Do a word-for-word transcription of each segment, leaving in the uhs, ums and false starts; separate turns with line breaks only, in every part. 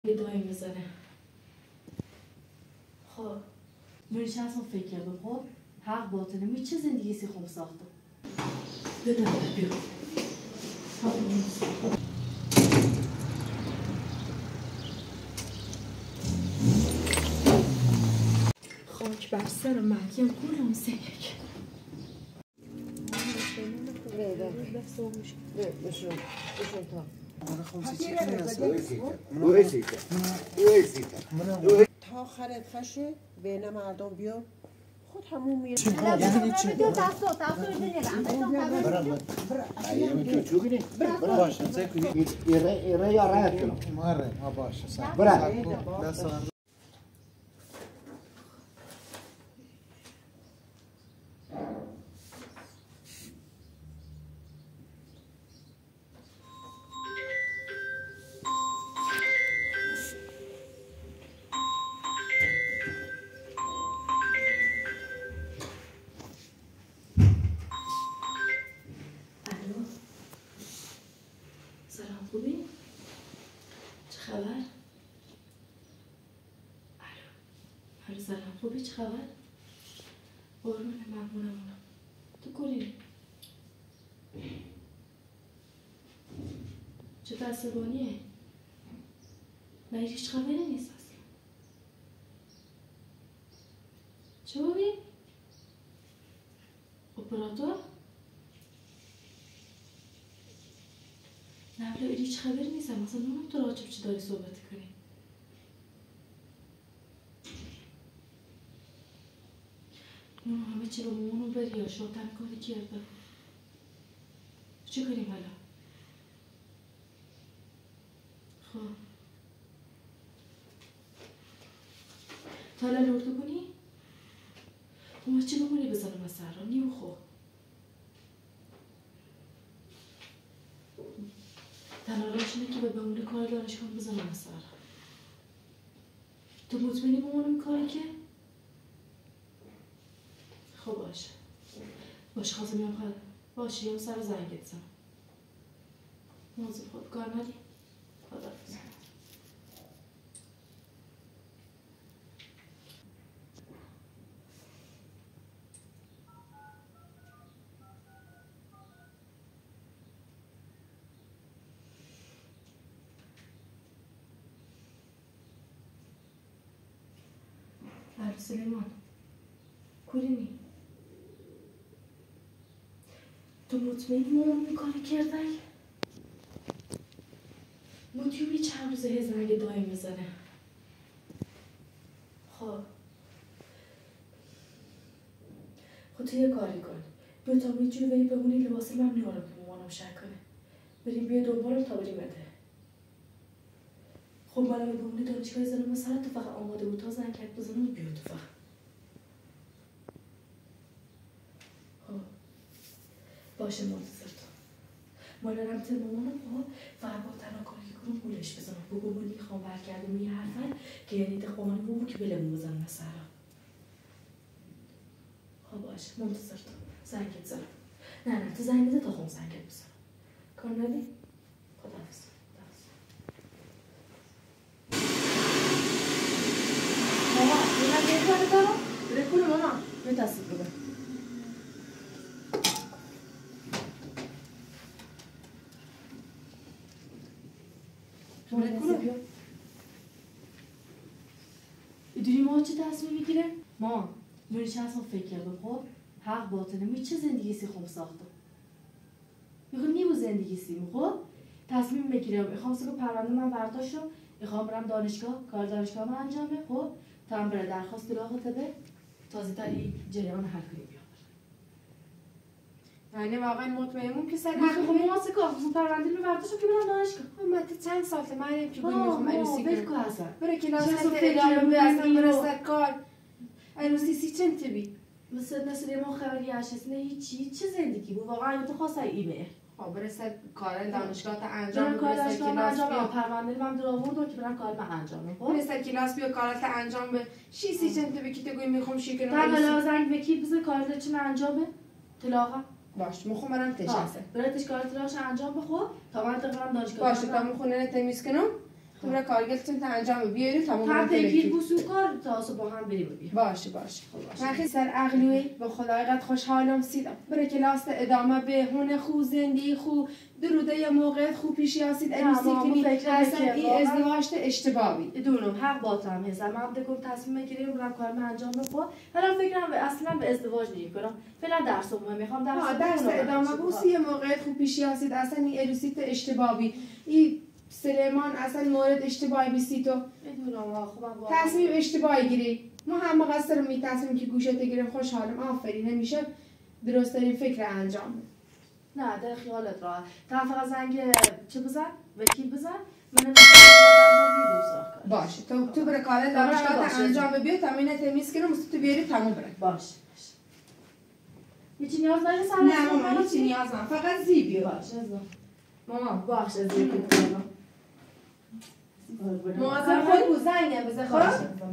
یه دایم بزنه. خب میشه اصلا فکر کرده خب حق باطنه می چه زندگی سی خوب ساخته بده بیا خاک بر سر مریم گلم سیک
بشون بشون تا تا آخرت خشه بین مردم بیا خود همون میره
یعنی چی؟ دستو دستو بگیرم
برای تو بگیری باشه زکوی ایره ایره یا راه کنم
ماره ما باشه سر
برای
خوبی؟ چه خبر؟ الو الو سلام خوبی چه خبر؟ قربون ممنونم تو کلی چه عصبانیه؟ نه هیچ خبری نیست اصلا چه بابی؟ اپراتور؟ نه ولی هیچ خبری نیستم مثلا نونم تو راجب چی داری صحبت کنی نونم همه چی با مامانو بری یا شاتن کاری کرده چی کنیم حالا خب تا حالا لردو کنی؟ اون چی بمونی بزنم از سر را نیو خب تنها راهش اینه که به بمونه کار دانشگاه بزنم از سر تو مطمئنی مامانم کاری که؟ خب باشه باشه خواستم میام خواهد باشه یه سر زنگت زنم موضوع خود کار ندی؟ خدا حافظ الو سلیمان کلینی تو مطمئنی مامان کاری کردن؟ مطیوبی چند روزه هزنگ دایم بزنه خب خب تو یه کاری کن بیا تا به جوی بری بمونی لباس من نیارم که مامانم شک کنه بریم بیا دنبالم تا بریم بده خب بالا به بمونی دانشگاه زنم سر تو فقط آماده بود تا زنگ کرد بزنم بیا تو فقط خب باشه منتظر تو مالا رمت مامانم خب فقط با تنها کاری که کنم گولش بزنم بگو من میخوام برگردم یه حرفن که یعنی دقیقانی بمون که بلمون بزنم سرم خب باشه منتظر تو زنگت زنم نه نه تو زنگ بده تا خون زنگت بزنم کار ندی؟ خدا حافظ ماما میرم یه کاری دارم بره کنه ماما به تصدیق بگم بره کنه ایدونی ما چه تصمیم میگیره؟ ما میری چه اصلا فکر کرده خب حق باطنه می چه زندگی سی خوب ساخته میخواد نیمو زندگی سی خب تصمیم بگیرم میخوام سه پرونده من برداشت رو میخوام برم دانشگاه کار دانشگاه من انجامه خب تا هم بره درخواست طلاق طبه تازه تری جریان حل کنی بیام
یعنی واقعا مطمئنم که سر
حق خب ما سه کار پرونده رو برداشت که برم دانشگاه
مت چند ساله من که میخوام عروسی
کنم بگو اصلا
برای کلاس ادامه بدم برسه کار عروسی سی چند تبی
مثل مثل ما خبری هست نه هیچی چه زندگی بود واقعا تو خواست ایمه
خب برسه کار دانشگاه تا انجام
برم کار
برسه
کلاس
کلاس
بیا پرونده من در آوردم که برم کار من انجام خب
برسه کلاس بیا کارات انجام به شی سی چند تبی که تو میخوام شی کنم
تا حالا زنگ بکی بزن کارت چه انجامه طلاقا
باش میخوام برم تشخصه
براتش کار طلاقش انجام بخو تا من تا برم دانشگاه
باشه تا میخونه تمیز کنم تو برای کارگرتون تا انجام بیاری تمام
هم
برای
پیگیر بوسو کار تا اصلا با هم بریم بیا
باشه باشه من خیلی سر عقلوی به خدای قد خوشحالم سیدم برای کلاس ادامه به هون خو زندگی خو دروده یه موقع خو پیشی هستید اروسی کنی اصلا این ازدواج اشتباهی
دونم حق با تو هم هست من بگم تصمیم بگیریم برم کارم انجام بدم حالا فکرم اصلا به ازدواج نمی‌کنم فعلا درس مهمه میخوام درس
ها درس ادامه بوسی یه موقع خو پیشی هستید اصلا این اروسی اشتباهی این سلیمان اصلا مورد اشتباهی بیستی تو
میدونم خب
تصمیم اشتباهی گیری ما هم مقصرم می تصمیم که گوشت گیریم خوشحالم آفرین همیشه درست داریم فکر انجام بده
نه در خیالت راحت تا فقط زنگ چه بزن وکیل بزن من
باشه تو تو برای کارت دانشگاه انجام بیا تامین تمیز کنم تو بیاری تموم بره
باشه هیچ نیاز داری سر
نه مامان هیچ نیاز ندارم فقط زیبی
باشه
مامان
باشه زیبی کنم
مواظب خود بود زنگم بزن خب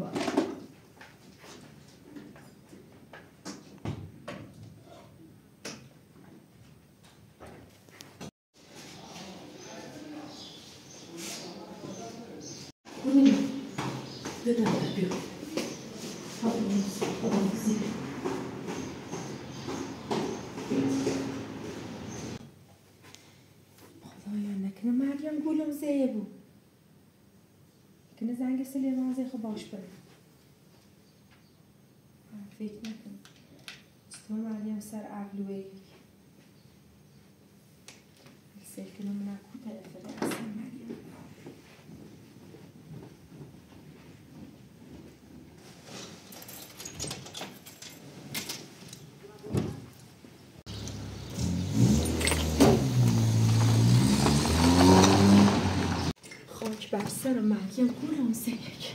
خدایا نکنه مریم گلم زیبو کنه زنگ سلیمان زی خب باش بره فکر نکنم چطور مریم سر عقلوی سیل کنم نکو تلفره اصلا مریم خاک بر سر مریم گلم زیک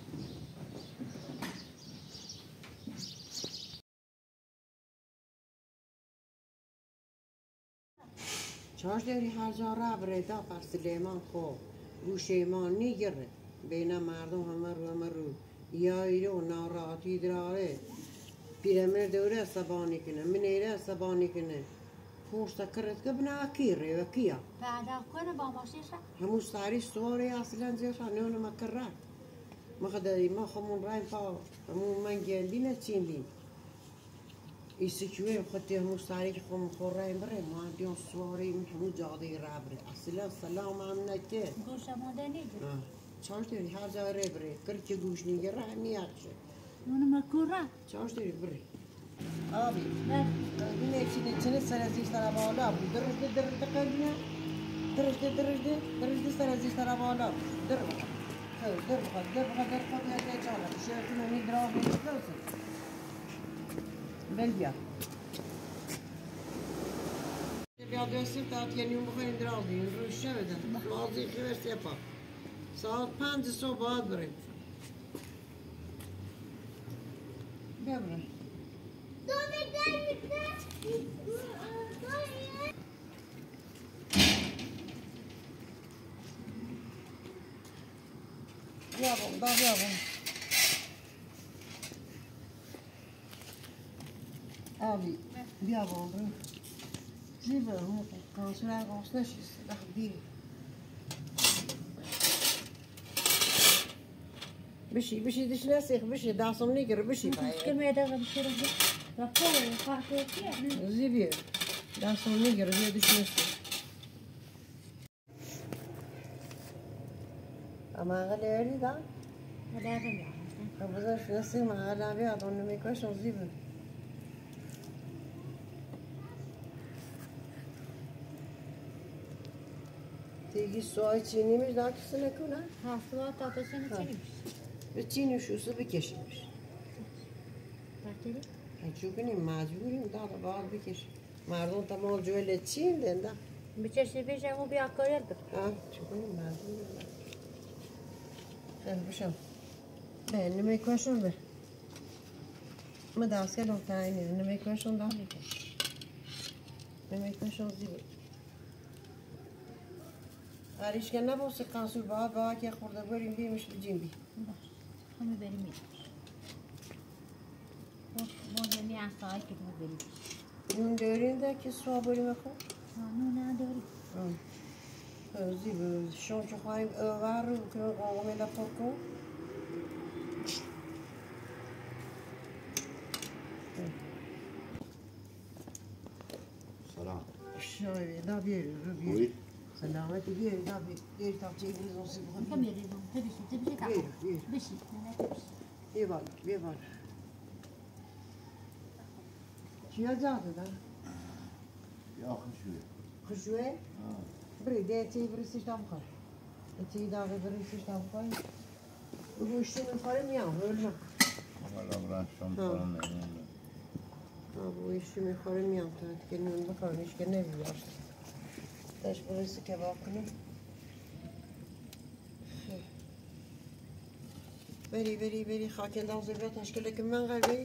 چاش داری هر جا را بره دا پر سلیمان خو گوشه ایمان نیگره بین مردم همه رو همه رو یا ایرو ناراحتی داره پیرمر دوره سبانی کنه من ایره سبانی کنه خوشتا کرد که بنا کیره و کیا
بعد کنه با ماشینش
همون ساری سواری اصلا زیرش نون مکره ما خدایی ما خمون رایم پا همون من گندی نچین بین ایسی چوه خطی همون ساری که خمون خور رایم بره ما دیون سواری همون جاده را بره اصلا سلام هم نکه
گوشه مونده نیده
چاش داری هر جا ره بره کرچه گوش نیگه راه میاکشه
اونو مکوره
چاش داری بره آبی این چینه چینه سر ازیش سر بالا بود درشته درشته قلبیه درشته درشته درشته سر ازیش سر بالا در خب در بخواد در بخواد در بخواد هر جا لا شیرتون می دراه می درست بل بیا بیا دستی تا یعنی اون بخوایم دراه دیم روش شده لازم خبر سپا ساعت پنج صبح باید بریم بیا بریم بیا بام دا بیا بام آبی بیا بام بریم زیبه همون کانسور اگاست نشیست داخل بیری بشی بشی دش نسیخ بشی داستم نیگر بشی
که میده بشه رو رفته خواهد کیه
زیبه داستم نیگر بیا دش نسیخ اما اقل ایری دا
مدرم یا
خبزش نسیخ ما اقل بیاد اون نمیکشن زیبه دیگه سوای چینی میش دا کسی نکنه
هفته تا بسنه چی میشه
به چینی شوسه بکشیمش
برداری؟
هنچون کنیم مجبوریم دا دا باید بکشیم مردم تمام جویل چین دنده
بچشی بیشه همون بیا کاریل بکن
آه چون کنیم مجبوریم خیلی بشم به نمیکشون به ما دست کلم تاینی نمیکشون دا نمیکشون زیبه غریش که نباشه قنصور باید باید که خورده بریم بیمش بجیم بی
همه بریم میدونش مهمی اصلاحی که ما بریم
نون داریم ده که سوا بریم خود؟
نون نداری
زیب شون که خواهیم اوور رو که قوامه لپاکو
سلام
شاید لا بیاری رو بیاری سلامتی بیاری لا بیاری تا چه ایگریز آسی بخون
کم یه ریزم ببیشی ببیشی کم
بیاری بیاری
بشی
بیا بالا بیا بالا چیا جاده دار؟
یا خوشوه
خوشوه؟ بری ده چی بریسیش تا بخور چی داغه بریسیش تا بخور گوشتی میخوره میام هرنا
والا برای شام کنم نمیدونم
گوشتی میخوره میام تا که نون بخورنش که نمیاد داشت بریسی کباب کنم بری بری بری خاکنداز بیا تشکیل که من قلبی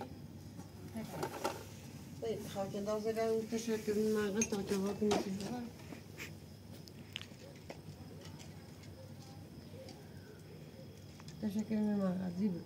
بری خاکنداز بیا اون تشکیل من قلب تا کباب کنیم تشکر من عزیزی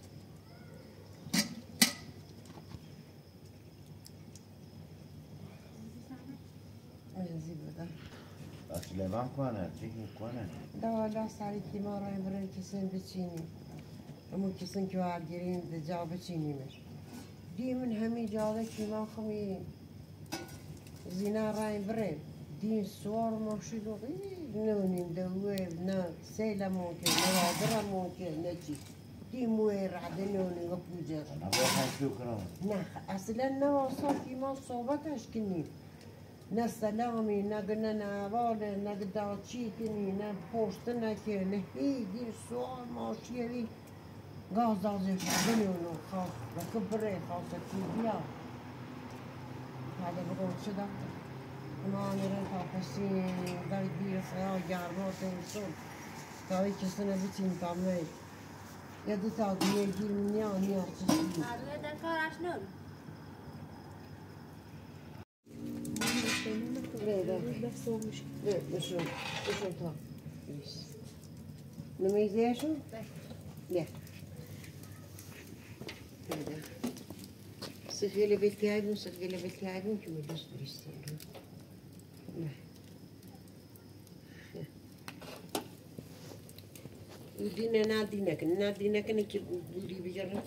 عزیزی بده
سلیمان کنه چی میکنه
دوالا سری که ما را برای کسین بچینیم همون کسین که ورگیریم ده جا بچینیمش دیمون همین جاده که ما خمی زینا را بریم دیم سوار ماشی رو نونیم دوه نه سیل ممکن نه رادر ممکن نه چی دیم وی رعده نونیم و پوجه
نباید شو کنم
نه اصلا نه واسا که ما صحبتش کنیم نه سلامی نه نه نواله نه داچی کنی نه پشت نکه نه هیگی سوار ماشیوی گاز آزش بنونو خواست و کبره خواست که بیا هذا بقول شده ما میرن تا پسین در بیر خیال گرما تنسون تا ای کسی نبیتیم تامه یا دو تا دیگه گیر نیا نیا چیزی
مرد در کارش نون
بله بله بشون بشون تا نمیزیشون؟ نه بله سخیل بیت کردیم سخیل بیت کردیم که مدرس بریستیم نه دینه نه دینه کنه نه دینه کنه که بودی بیاره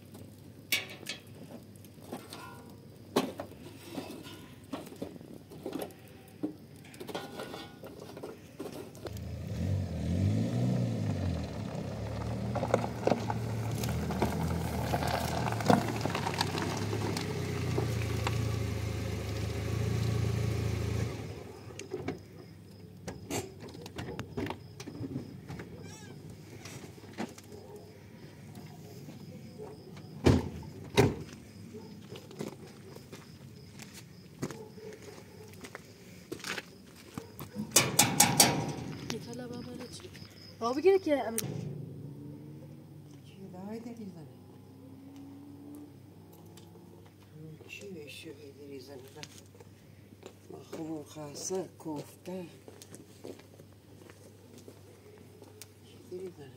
بابا بگیره که
چی داری داری زنه چی بشه داری زنه مخمون خاصه کوفته چی داری زنه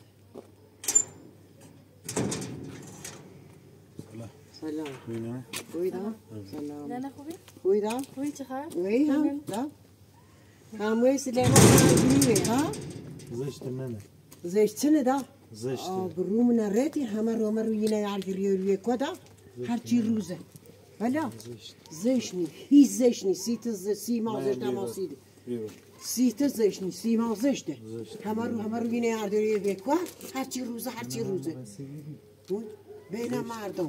سلام
ببینم
بویدم سلام
نه نه خوبی؟
بویدم
خوبی چه خبر؟
وی هم دا هموی سلیمان نگیریه ها
زشت منه
زشت نه دا
زشت
آبروم نردی همه رو همه روی نگیریه روی کدا هر چی روزه ولی زشت نی هیچ زشت نی سیت سیما زشت هم سیده سیت زشت نی سیما زشته همه رو همه روی نگیریه روی کدا هر چی روزه هر چی روزه بین مردم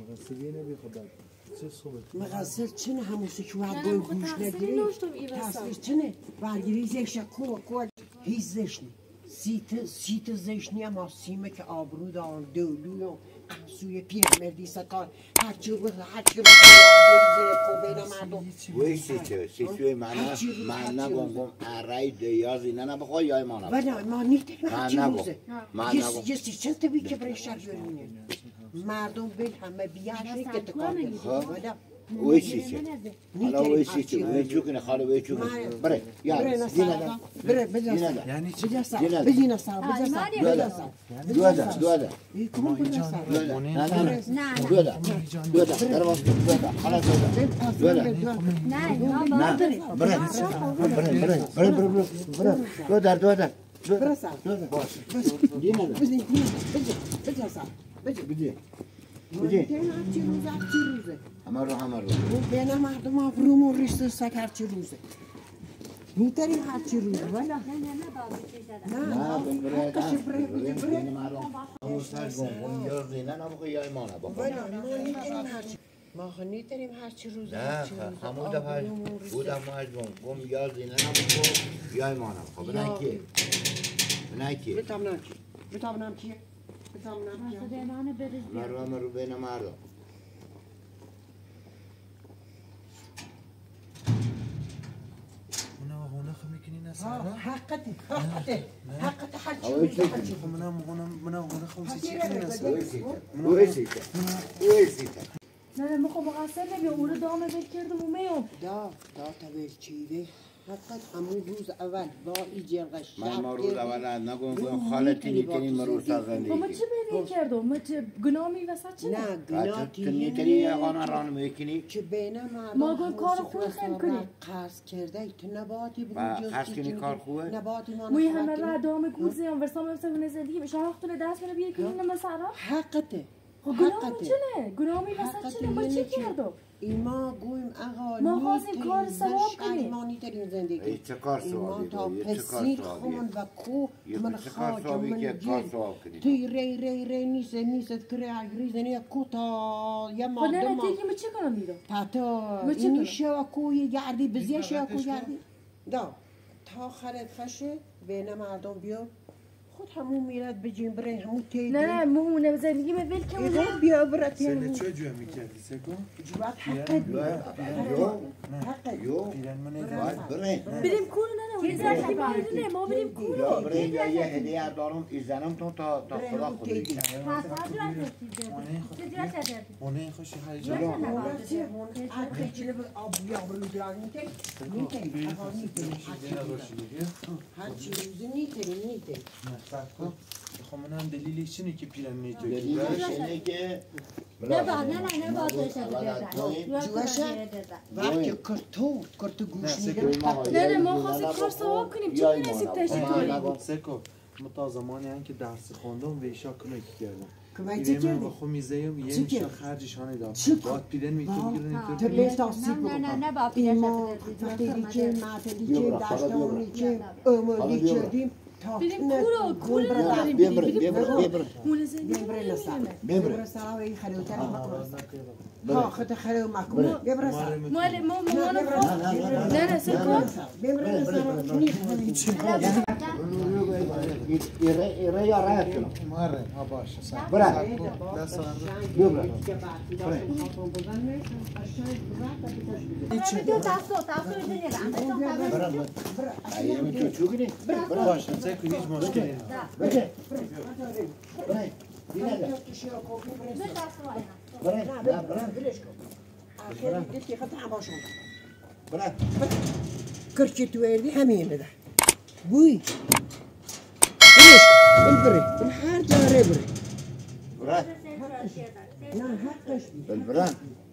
مغسل چنه هموسی که باید گوی خوش نگیری تصویر چنه برگیری زشت کل کل هیچ زشت نی سیت سیت زشت نی اما سیمه که آبرو دار دولوی و سوی پیر مردی سکار هر چی روز هر چی روز بین مردم
وی سیچه سیچه من من نگم ارای دیاز اینا نبخواه یا ما نبخواه
ولی ما نیده هر چی روزه
من نگم
یه سیچه تبی که برای شر برمینه مردم بیل همه بیاشه که تکار
ویچی چه؟ حالا ویچی چه؟ ویچی کنه خاله ویچی کنه. بره یا دینا دا.
بره بجا سر.
یعنی چی؟
بجا سر. بجینا سر. بجا سر.
دودا. دودا. دودا.
کم بجا سر.
دودا. نه نه نه. دودا. دودا. در واقع دودا. حالا دودا. دودا.
نه
نه. بره. بره بره بره بره بره بره. دودا دودا.
بره سر.
دودا. باش. دینا دا.
بجی بجا بجا سر. بجا.
بجی. بجی.
چی روزه چی روزه؟
همه رو همه رو.
بین مردم آفروم و ریشت سگ هر چی روزه. میتریم هر چی روزه ولی
نه بره
کشی بره بره بره.
اون سر گم یا زینه نبخواه یا ایمانه بخواه.
ولی ما نیتریم هر چی. ما خو نیتریم هر چی روزه.
نه همون دفعه بودم ما گم گم یا زینه نبخواه یا ایمانه بخواه. بنای کیه؟ بنای کیه؟
بتامنم چی؟ بتامنم چیه؟ بتامنم چیه؟
مرو همه رو بین مردم.
حقته حقته حقته حقته
اوه
منم منم منم منم خمسة شيء
نه ما خب مقصر نمیام اون رو دامه بل کردم و میام
دا دا تبل چیده حقت همون روز اول با ایجر قش
من ما روز اول نگم گم خالتی نیتنی مروز زندگی
ما چه بیدی کردم ما چه گنامی وسط چه
نه گناتی
نیتنی اقانا ران میکنی
که بین مردم
ما گم کار خوب خیم کنی
قرض کرده تو نباتی
و قرض کنی کار خوبه
نباتی ما
موی همه را دام گوزه هم ورسام هم سبونه زندگی به شاختونه دست منو بیه کنی نمسارا
حقته
خب گناهی چنه گناهی وسط چنه ما چه کردم
ایما گویم آقا
ما خواستیم کار ثواب کنیم
ما نیترین زندگی
ای چه کار ثوابی
تا
داری چه کار
پسید
ثوابی
خون و کو من
چه کار
خاک
ثوابی
من
که کار
جیل
ثواب کنی
توی ری ری ری نیست نیست کره اگریزنی یا کوتا یا
خب
مادم
نه تیکی ما چه کنم میرم
تا تا
ما چه
اینی
کنم؟
شو کوی گردی بزیه شو کوی گردی دا تا خرد خشه بین مردم بیا خود همون میرد بجیم بره همون تیدی
نه نه مهمونه زندگی من ول کنم
ایگو بیا برد
سنة شو جوا میکردی سکو؟
جوات حقت بیا
یو
حقت
یو
پیرن من
باید بره
بریم کورو نه نه اون زندگی میدونه ما بریم
یا
کورو
بره یا یه هدیه دارم ایزنم تو تا تا خدا خود بگی
مونه خوشی هر جا
هر چی روزی نیتری نیتری
خب من هم دلیلش چینه که پیرن نیتو
دلیلش اینه که
نه با نه نه نه با تو
وقتی کرتو کرتو گوش میده
نه نه ما خواستیم کار ثواب کنیم چه میرسیم تشکری
سکو ما تا زمانی هم که درس خوندم ویشا کنه کردم
کویتی
ایران
کردی؟
با خود میزیم یه
چی
میشه
کرد؟
خرجشانه داد
چی کرد؟
باید پیرن میتون گیرن
تو بیست آسیب
نه
بکن
نه نه با
ایما وقتی که معتلی که داشتانی که امالی کردیم
بریم کورو کورو نداریم
بیا
بریم
بره بیا بره بیا بره
مونه زندگی
ببره لسان
ببره.
ببره سراوی خلوتر ها خد خلو مکو ببره سر
مال ما مامان نه نه سکو
ببره لسان
ایره ایره یا رایت کنم
مره ها باشه
بره
دست
بیا بره بره ایمی تو چو کنی بره
باشه سکو هیچ مشکلی نه
بره بره دیگه بره بره بره
کرچی تو ایردی همینه ده بوی برش کن بره هر جاره بره
بره
نه حقش
بره